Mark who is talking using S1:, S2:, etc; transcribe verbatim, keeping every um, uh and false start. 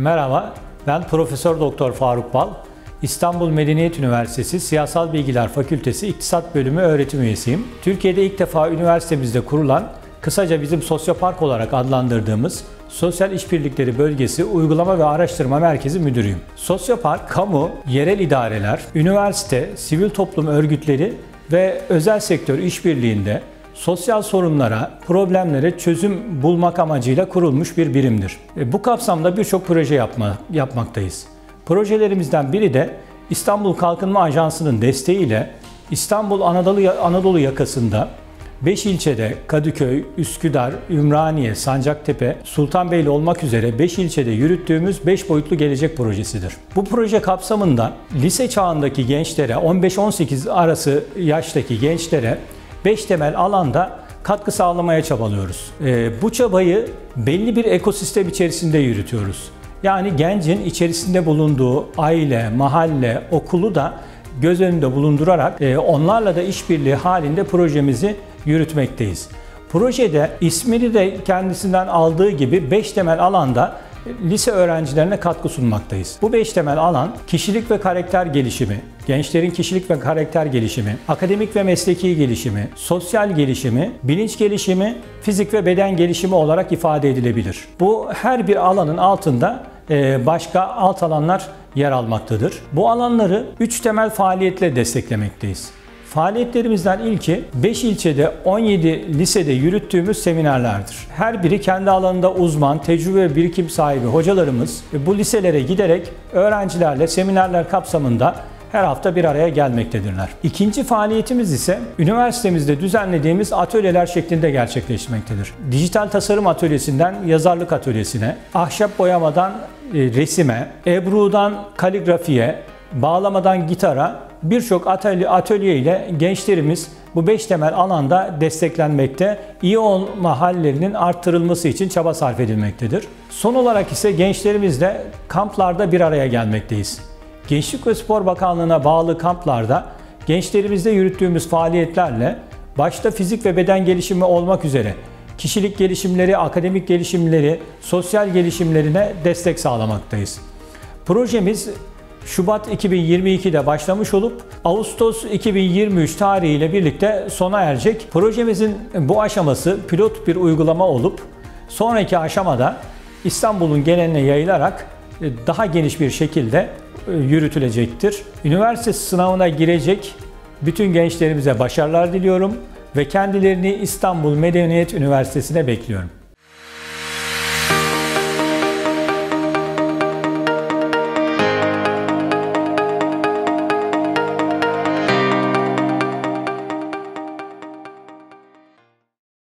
S1: Merhaba, ben Profesör Doktor Faruk Bal, İstanbul Medeniyet Üniversitesi Siyasal Bilgiler Fakültesi İktisat Bölümü öğretim üyesiyim. Türkiye'de ilk defa üniversitemizde kurulan, kısaca bizim Sosyopark olarak adlandırdığımız Sosyal İşbirlikleri Bölgesi Uygulama ve Araştırma Merkezi Müdürüyüm. Sosyopark, kamu, yerel idareler, üniversite, sivil toplum örgütleri ve özel sektör işbirliğinde sosyal sorunlara, problemlere çözüm bulmak amacıyla kurulmuş bir birimdir. Bu kapsamda birçok proje yapma, yapmaktayız. Projelerimizden biri de İstanbul Kalkınma Ajansı'nın desteğiyle İstanbul Anadolu, Anadolu yakasında beş ilçede Kadıköy, Üsküdar, Ümraniye, Sancaktepe, Sultanbeyli olmak üzere beş ilçede yürüttüğümüz beş boyutlu gelecek projesidir. Bu proje kapsamında lise çağındaki gençlere, on beş on sekiz arası yaştaki gençlere beş temel alanda katkı sağlamaya çabalıyoruz. Ee, bu çabayı belli bir ekosistem içerisinde yürütüyoruz. Yani gencin içerisinde bulunduğu aile, mahalle, okulu da göz önünde bulundurarak e, onlarla da işbirliği halinde projemizi yürütmekteyiz. Projede ismini de kendisinden aldığı gibi beş temel alanda lise öğrencilerine katkı sunmaktayız. Bu beş temel alan kişilik ve karakter gelişimi, gençlerin kişilik ve karakter gelişimi, akademik ve mesleki gelişimi, sosyal gelişimi, bilinç gelişimi, fizik ve beden gelişimi olarak ifade edilebilir. Bu her bir alanın altında başka alt alanlar yer almaktadır. Bu alanları üç temel faaliyetle desteklemekteyiz. Faaliyetlerimizden ilki beş ilçede on yedi lisede yürüttüğümüz seminerlerdir. Her biri kendi alanında uzman, tecrübe ve birikim sahibi hocalarımız bu liselere giderek öğrencilerle seminerler kapsamında her hafta bir araya gelmektedirler. İkinci faaliyetimiz ise üniversitemizde düzenlediğimiz atölyeler şeklinde gerçekleşmektedir. Dijital tasarım atölyesinden yazarlık atölyesine, ahşap boyamadan resime, ebrudan kaligrafiye, bağlamadan gitara birçok atölye, atölye ile gençlerimiz bu beş temel alanda desteklenmekte, iyi olma hallerinin arttırılması için çaba sarf edilmektedir. Son olarak ise gençlerimizle kamplarda bir araya gelmekteyiz. Gençlik ve Spor Bakanlığı'na bağlı kamplarda gençlerimizde yürüttüğümüz faaliyetlerle başta fizik ve beden gelişimi olmak üzere kişilik gelişimleri, akademik gelişimleri, sosyal gelişimlerine destek sağlamaktayız. Projemiz Şubat iki bin yirmi iki'de başlamış olup Ağustos iki bin yirmi üç tarihiyle birlikte sona erecek. Projemizin bu aşaması pilot bir uygulama olup sonraki aşamada İstanbul'un geneline yayılarak daha geniş bir şekilde yürütülecektir. Üniversite sınavına girecek bütün gençlerimize başarılar diliyorum ve kendilerini İstanbul Medeniyet Üniversitesi'ne bekliyorum.